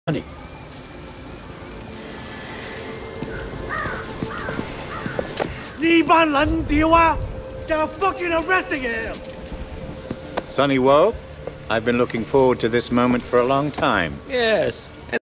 Sonny. They're fucking arresting him! Sonny Woe, I've been looking forward to this moment for a long time. Yes.